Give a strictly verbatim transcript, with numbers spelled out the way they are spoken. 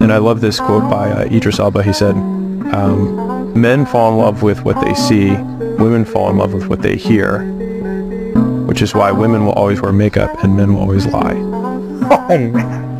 And I love this quote by uh, Idris Elba. He said, um, men fall in love with what they see, women fall in love with what they hear, which is why women will always wear makeup and men will always lie. Oh, man.